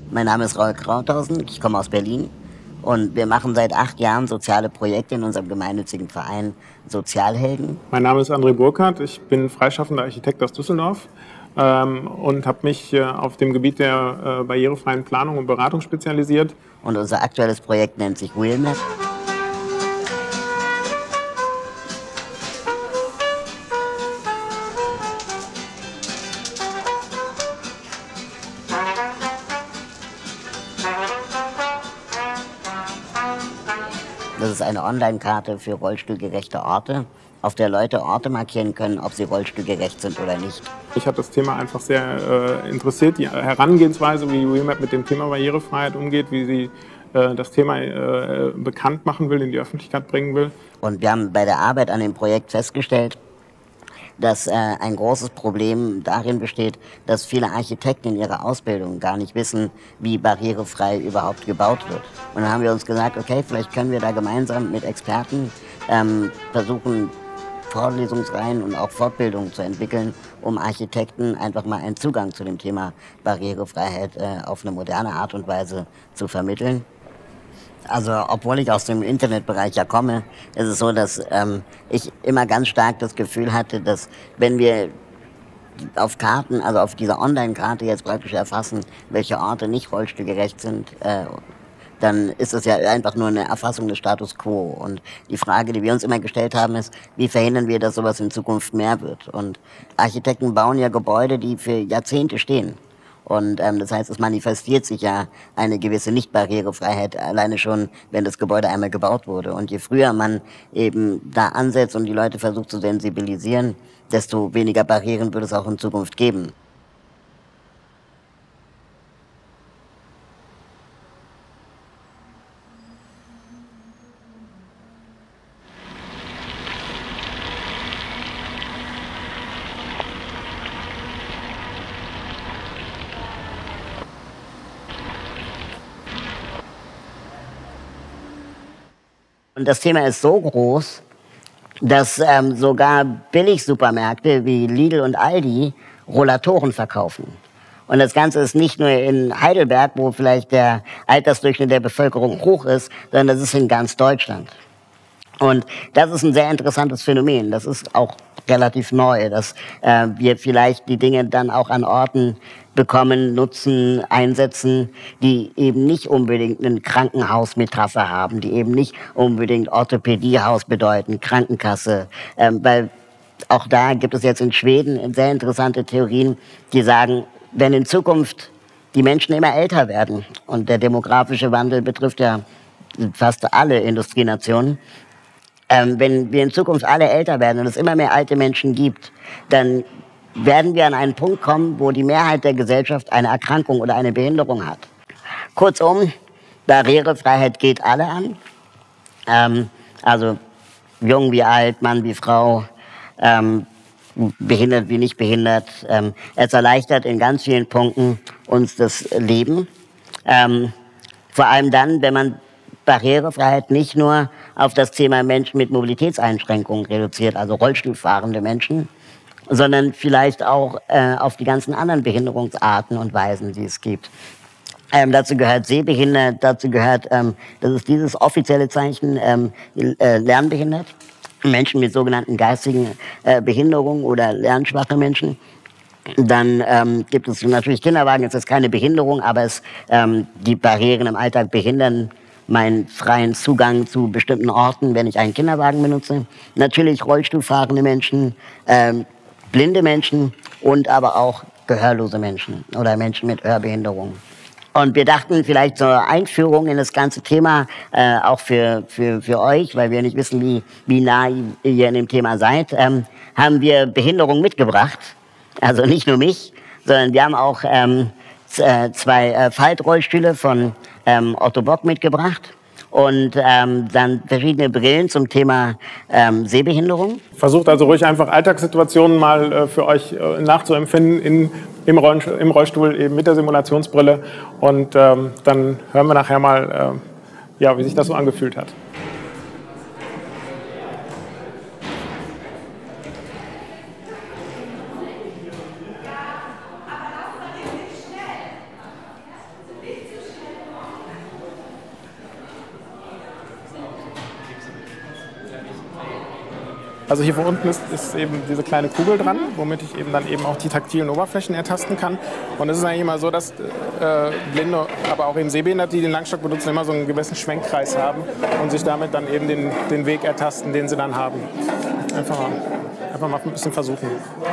Mein Name ist Raul Krauthausen, ich komme aus Berlin und wir machen seit 8 Jahren soziale Projekte in unserem gemeinnützigen Verein Sozialhelden. Mein Name ist André Burkhardt, ich bin freischaffender Architekt aus Düsseldorf und habe mich auf dem Gebiet der barrierefreien Planung und Beratung spezialisiert. Und unser aktuelles Projekt nennt sich Wheelmap. Das ist eine Online-Karte für rollstuhlgerechte Orte, auf der Leute Orte markieren können, ob sie rollstuhlgerecht sind oder nicht. Ich habe das Thema einfach sehr interessiert, die Herangehensweise, wie Wheelmap mit dem Thema Barrierefreiheit umgeht, wie sie das Thema bekannt machen will, in die Öffentlichkeit bringen will. Und wir haben bei der Arbeit an dem Projekt festgestellt, dass ein großes Problem darin besteht, dass viele Architekten in ihrer Ausbildung gar nicht wissen, wie barrierefrei überhaupt gebaut wird. Und dann haben wir uns gesagt, okay, vielleicht können wir da gemeinsam mit Experten versuchen, Vorlesungsreihen und auch Fortbildungen zu entwickeln, um Architekten einfach mal einen Zugang zu dem Thema Barrierefreiheit auf eine moderne Art und Weise zu vermitteln. Also, obwohl ich aus dem Internetbereich ja komme, ist es so, dass ich immer ganz stark das Gefühl hatte, dass wenn wir auf Karten, also auf dieser Online-Karte jetzt praktisch erfassen, welche Orte nicht rollstuhlgerecht sind, dann ist es ja einfach nur eine Erfassung des Status quo. Und die Frage, die wir uns immer gestellt haben, ist, wie verhindern wir, dass sowas in Zukunft mehr wird? Und Architekten bauen ja Gebäude, die für Jahrzehnte stehen. Und das heißt, es manifestiert sich ja eine gewisse Nicht-Barrierefreiheit alleine schon, wenn das Gebäude einmal gebaut wurde. Und je früher man eben da ansetzt und die Leute versucht zu sensibilisieren, desto weniger Barrieren wird es auch in Zukunft geben. Und das Thema ist so groß, dass sogar Billigsupermärkte wie Lidl und Aldi Rollatoren verkaufen. Und das Ganze ist nicht nur in Heidelberg, wo vielleicht der Altersdurchschnitt der Bevölkerung hoch ist, sondern das ist in ganz Deutschland. Und das ist ein sehr interessantes Phänomen. Das ist auch relativ neu, dass wir vielleicht die Dinge dann auch an Orten bekommen, nutzen, einsetzen, die eben nicht unbedingt ein Krankenhaus mit Trasse haben, die eben nicht unbedingt Orthopädiehaus bedeuten, Krankenkasse, weil auch da gibt es jetzt in Schweden sehr interessante Theorien, die sagen, wenn in Zukunft die Menschen immer älter werden und der demografische Wandel betrifft ja fast alle Industrienationen, wenn wir in Zukunft alle älter werden und es immer mehr alte Menschen gibt, dann werden wir an einen Punkt kommen, wo die Mehrheit der Gesellschaft eine Erkrankung oder eine Behinderung hat. Kurzum, Barrierefreiheit geht alle an. Also jung wie alt, Mann wie Frau, behindert wie nicht behindert. Es erleichtert in ganz vielen Punkten uns das Leben. Vor allem dann, wenn man Barrierefreiheit nicht nur auf das Thema Menschen mit Mobilitätseinschränkungen reduziert, also Rollstuhlfahrende Menschen, sondern vielleicht auch auf die ganzen anderen Behinderungsarten und Weisen, die es gibt. Dazu gehört sehbehindert, dazu gehört, das ist dieses offizielle Zeichen, lernbehindert, Menschen mit sogenannten geistigen Behinderungen oder lernschwache Menschen. Dann gibt es natürlich Kinderwagen, es ist keine Behinderung, aber die Barrieren im Alltag behindern meinen freien Zugang zu bestimmten Orten, wenn ich einen Kinderwagen benutze. Natürlich Rollstuhlfahrende Menschen, blinde Menschen und aber auch gehörlose Menschen oder Menschen mit Hörbehinderung. Und wir dachten vielleicht zur Einführung in das ganze Thema, auch für euch, weil wir nicht wissen, wie nah ihr in dem Thema seid, haben wir Behinderung mitgebracht. Also nicht nur mich, sondern wir haben auch 2 Faltrollstühle von Otto Bock mitgebracht und dann verschiedene Brillen zum Thema Sehbehinderung. Versucht also ruhig einfach Alltagssituationen mal für euch nachzuempfinden im Rollstuhl eben mit der Simulationsbrille und dann hören wir nachher mal, ja, wie sich das so angefühlt hat. Also hier unten ist eben diese kleine Kugel dran, womit ich eben dann eben auch die taktilen Oberflächen ertasten kann. Und es ist eigentlich immer so, dass Blinde, aber auch eben Sehbehinderte, die den Langstock benutzen, immer so einen gewissen Schwenkkreis haben und sich damit dann eben den Weg ertasten, den sie dann haben. Einfach mal ein bisschen versuchen.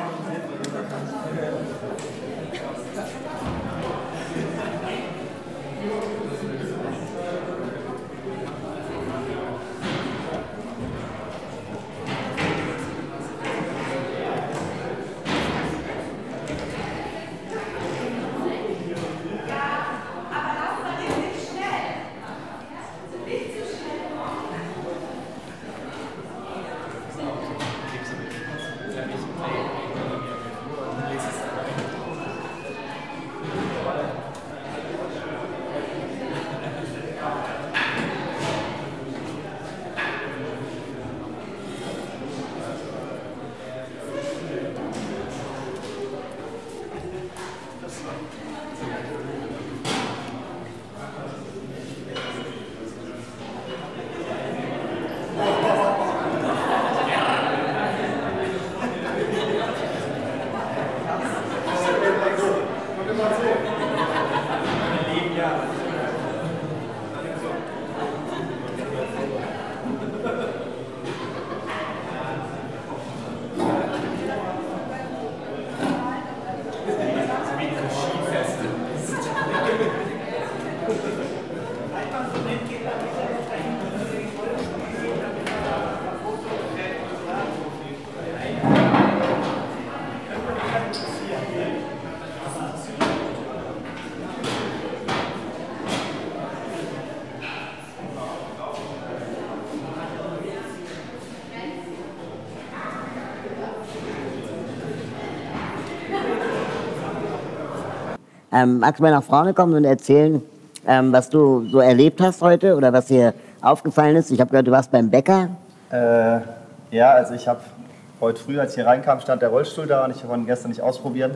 Magst du mal nach vorne kommen und erzählen, was du so erlebt hast heute oder was dir aufgefallen ist? Ich habe gehört, du warst beim Bäcker. Ja, also ich habe heute früh, als ich hier reinkam, stand der Rollstuhl da und ich konnte ihn gestern nicht ausprobieren.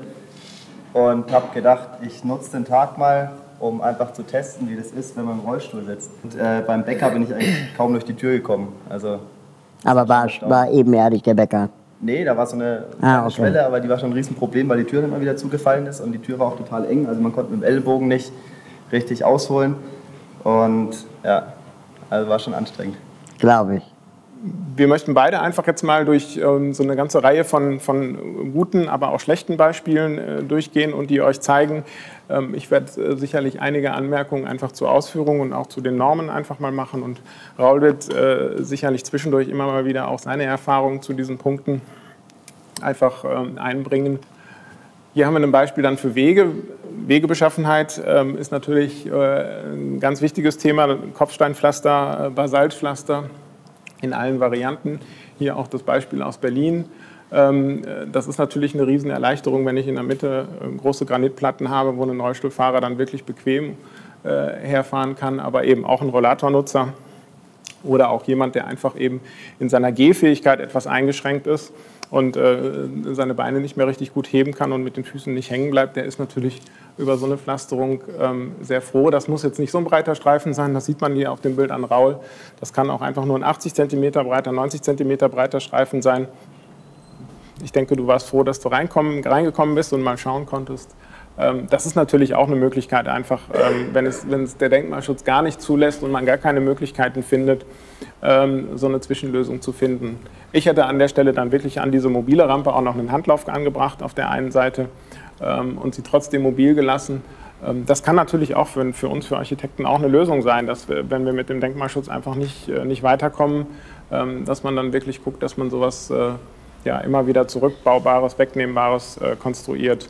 Und habe gedacht, ich nutze den Tag mal, um einfach zu testen, wie das ist, wenn man im Rollstuhl sitzt. Und beim Bäcker bin ich eigentlich kaum durch die Tür gekommen. Also, aber war ebenerdig der Bäcker? Nee, da war so eine kleine Schwelle, aber die war schon ein Riesenproblem, weil die Tür immer wieder zugefallen ist und die Tür war auch total eng. Also man konnte mit dem Ellbogen nicht richtig ausholen. Und ja, also war schon anstrengend. Glaube ich. Wir möchten beide einfach jetzt mal durch so eine ganze Reihe von guten, aber auch schlechten Beispielen durchgehen und die euch zeigen. Ich werde sicherlich einige Anmerkungen einfach zur Ausführung und auch zu den Normen einfach mal machen. Und Raul wird sicherlich zwischendurch immer mal wieder auch seine Erfahrungen zu diesen Punkten einfach einbringen. Hier haben wir ein Beispiel dann für Wege. Wegebeschaffenheit ist natürlich ein ganz wichtiges Thema. Kopfsteinpflaster, Basaltpflaster in allen Varianten. Hier auch das Beispiel aus Berlin. Das ist natürlich eine Riesenerleichterung, wenn ich in der Mitte große Granitplatten habe, wo ein Rollstuhlfahrer dann wirklich bequem herfahren kann, aber eben auch ein Rollatornutzer oder auch jemand, der einfach eben in seiner Gehfähigkeit etwas eingeschränkt ist und seine Beine nicht mehr richtig gut heben kann und mit den Füßen nicht hängen bleibt, der ist natürlich über so eine Pflasterung sehr froh. Das muss jetzt nicht so ein breiter Streifen sein, das sieht man hier auf dem Bild an Raul. Das kann auch einfach nur ein 80 cm breiter, 90 cm breiter Streifen sein. Ich denke, du warst froh, dass du reingekommen bist und mal schauen konntest. Das ist natürlich auch eine Möglichkeit, einfach, wenn es der Denkmalschutz gar nicht zulässt und man gar keine Möglichkeiten findet, so eine Zwischenlösung zu finden. Ich hätte an der Stelle dann wirklich an diese mobile Rampe auch noch einen Handlauf angebracht auf der einen Seite und sie trotzdem mobil gelassen. Das kann natürlich auch für uns, für Architekten, auch eine Lösung sein, dass wir, wenn wir mit dem Denkmalschutz einfach nicht weiterkommen, dass man dann wirklich guckt, dass man sowas ja, immer wieder zurückbaubares, wegnehmbares konstruiert.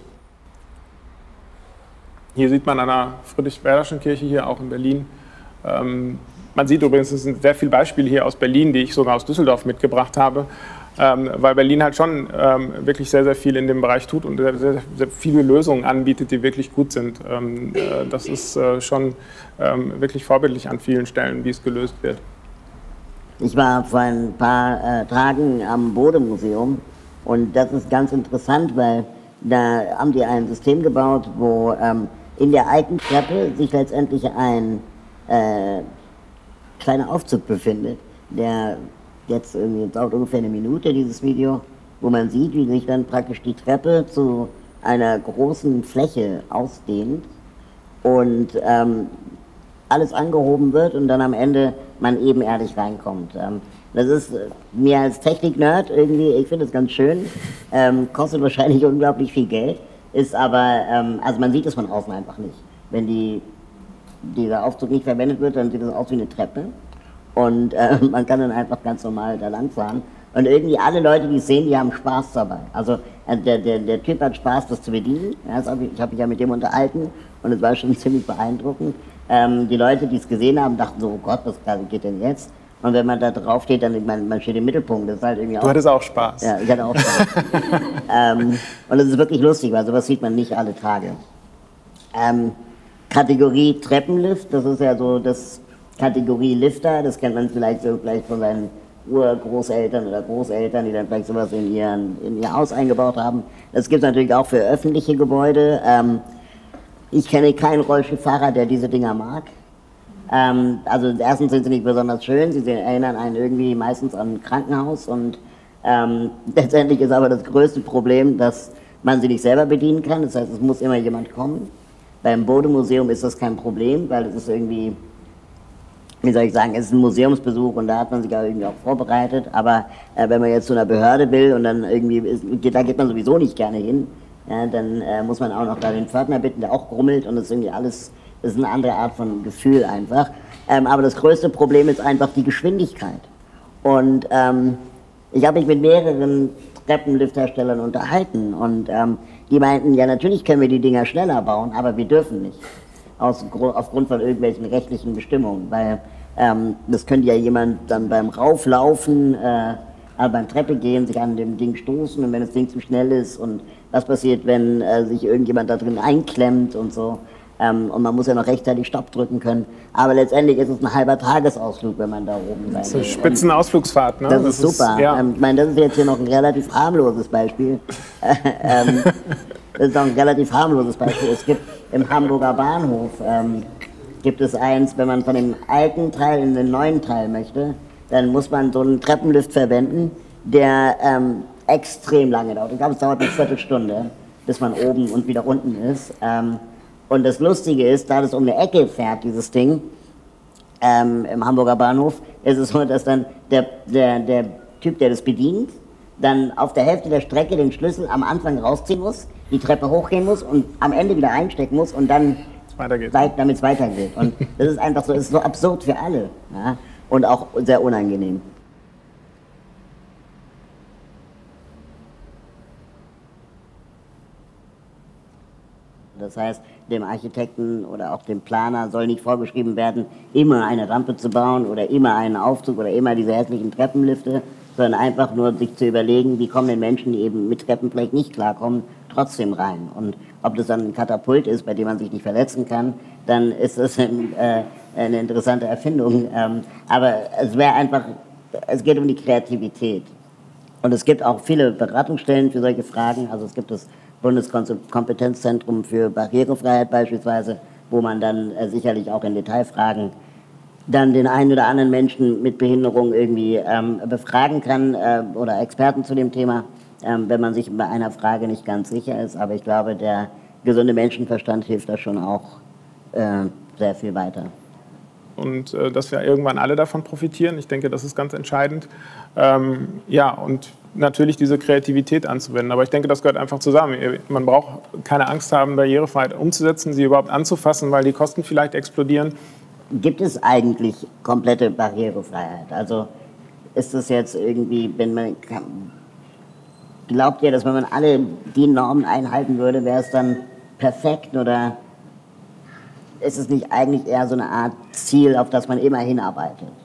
Hier sieht man an der Friedrich-Werderschen Kirche hier auch in Berlin. Man sieht übrigens, es sind sehr viele Beispiele hier aus Berlin, die ich sogar aus Düsseldorf mitgebracht habe, weil Berlin halt schon wirklich sehr, sehr viel in dem Bereich tut und sehr, sehr, sehr viele Lösungen anbietet, die wirklich gut sind. Das ist schon wirklich vorbildlich an vielen Stellen, wie es gelöst wird. Ich war vor ein paar Tagen am Bode-Museum und das ist ganz interessant, weil da haben die ein System gebaut, wo in der alten Treppe sich letztendlich ein kleiner Aufzug befindet, der jetzt irgendwie, es dauert ungefähr eine Minute, dieses Video, wo man sieht, wie sich dann praktisch die Treppe zu einer großen Fläche ausdehnt und alles angehoben wird und dann am Ende man ebenerdig reinkommt. Das ist mir als Technik-Nerd irgendwie, ich finde es ganz schön, kostet wahrscheinlich unglaublich viel Geld, ist aber, also man sieht es von außen einfach nicht. Wenn dieser Aufzug nicht verwendet wird, dann sieht es aus wie eine Treppe und man kann dann einfach ganz normal da lang fahren. Und irgendwie alle Leute, die es sehen, die haben Spaß dabei. Also der Typ hat Spaß, das zu bedienen. Ja, ich habe mich ja mit dem unterhalten und es war schon ziemlich beeindruckend. Die Leute, die es gesehen haben, dachten so, oh Gott, was geht denn jetzt? Und wenn man da drauf steht, dann man steht im Mittelpunkt. Das ist halt irgendwie du hattest auch Spaß. Ja, ich hatte auch Spaß. Und es ist wirklich lustig, weil sowas sieht man nicht alle Tage. Kategorie Treppenlift, das ist ja so das Kategorie Lifter, das kennt man vielleicht so vielleicht von seinen Urgroßeltern oder Großeltern, die dann vielleicht sowas in ihr Haus eingebaut haben. Das gibt es natürlich auch für öffentliche Gebäude. Ich kenne keinen Rollstuhlfahrer, der diese Dinger mag. Also erstens sind sie nicht besonders schön, sie erinnern einen irgendwie meistens an ein Krankenhaus und letztendlich ist aber das größte Problem, dass man sie nicht selber bedienen kann, das heißt, es muss immer jemand kommen. Beim Bode-Museum ist das kein Problem, weil es ist irgendwie, wie soll ich sagen, es ist ein Museumsbesuch und da hat man sich auch irgendwie auch vorbereitet, aber wenn man jetzt zu einer Behörde will und dann irgendwie, da geht man sowieso nicht gerne hin, ja, dann muss man auch noch da den Pförtner bitten, der auch grummelt und das ist irgendwie alles, das ist eine andere Art von Gefühl einfach. Aber das größte Problem ist einfach die Geschwindigkeit. Und ich habe mich mit mehreren Treppenliftherstellern unterhalten und die meinten, ja natürlich können wir die Dinger schneller bauen, aber wir dürfen nicht. Aufgrund von irgendwelchen rechtlichen Bestimmungen, weil das könnte ja jemand dann beim Rauflaufen, beim Treppe gehen, sich an dem Ding stoßen und wenn das Ding zu schnell ist und was passiert, wenn sich irgendjemand da drin einklemmt und so. Und man muss ja noch rechtzeitig Stopp drücken können. Aber letztendlich ist es ein halber Tagesausflug, wenn man da oben sein will. Das ist eine Spitzenausflugsfahrt, ne? Das ist super. Ja. Ich meine, das ist jetzt hier noch ein relativ harmloses Beispiel. Das ist noch ein relativ harmloses Beispiel. Es gibt im Hamburger Bahnhof, gibt es eins, wenn man von dem alten Teil in den neuen Teil möchte, dann muss man so einen Treppenlift verwenden, der extrem lange dauert. Ich glaube, es dauert eine Viertelstunde, bis man oben und wieder unten ist. Und das Lustige ist, da das um eine Ecke fährt, dieses Ding, im Hamburger Bahnhof, ist es so, dass dann der Typ, der das bedient, dann auf der Hälfte der Strecke den Schlüssel am Anfang rausziehen muss, die Treppe hochgehen muss und am Ende wieder einstecken muss und dann damit es weitergeht. Und das ist einfach so, ist so absurd für alle, ja? Und auch sehr unangenehm. Das heißt, dem Architekten oder auch dem Planer soll nicht vorgeschrieben werden, immer eine Rampe zu bauen oder immer einen Aufzug oder immer diese hässlichen Treppenlifte, sondern einfach nur sich zu überlegen, wie kommen denn Menschen, die eben mit Treppen vielleicht nicht klarkommen, trotzdem rein. Und ob das dann ein Katapult ist, bei dem man sich nicht verletzen kann, dann ist das eine interessante Erfindung. Aber es wäre einfach, es geht um die Kreativität. Und es gibt auch viele Beratungsstellen für solche Fragen. Also es gibt das Bundeskompetenzzentrum für Barrierefreiheit beispielsweise, wo man dann sicherlich auch in Detailfragen dann den einen oder anderen Menschen mit Behinderung irgendwie befragen kann oder Experten zu dem Thema, wenn man sich bei einer Frage nicht ganz sicher ist. Aber ich glaube, der gesunde Menschenverstand hilft da schon auch sehr viel weiter. Und dass wir irgendwann alle davon profitieren, ich denke, das ist ganz entscheidend. Ja, und natürlich diese Kreativität anzuwenden. Aber ich denke, das gehört einfach zusammen. Man braucht keine Angst haben, Barrierefreiheit umzusetzen, sie überhaupt anzufassen, weil die Kosten vielleicht explodieren. Gibt es eigentlich komplette Barrierefreiheit? Also ist das jetzt irgendwie, wenn man glaubt ihr, dass wenn man alle die Normen einhalten würde, wäre es dann perfekt oder ist es nicht eigentlich eher so eine Art Ziel, auf das man immer hinarbeitet?